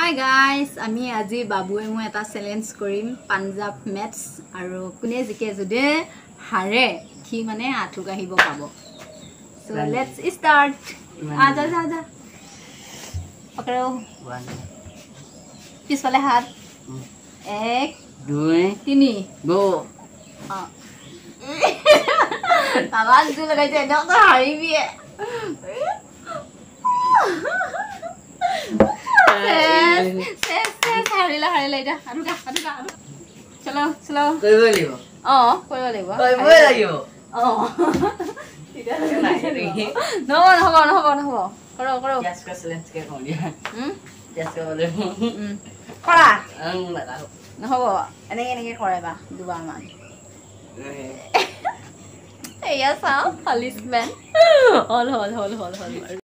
Hi guys, আমি আজি বাবুয়ে মই এটা চ্যালেঞ্জ কৰিম পাঞ্জাব ম্যাথছ আৰু কোনে জিকে যদি হাৰে কি মানে আঠু কাহিব পাব সো লেটস স্টার্ট আজা যা যা পকড়ো 1 পিছফালে হাত 1 2 3 গো আওয়াজ দি লগাইছে ডক্টর হাৰিবি হাৰিলা ইটা আৰুকা চলো চলো কৰিব লাগিব কৰিব লাগিব নহব কৰ গ্যাস কা চ্যালেঞ্জ কে কম দিয়া গ্যাস কা বলে কৰা নহব এনেকে কৰাবা দুবাৰ মান এয়া চাও পালিশমেন্ট হল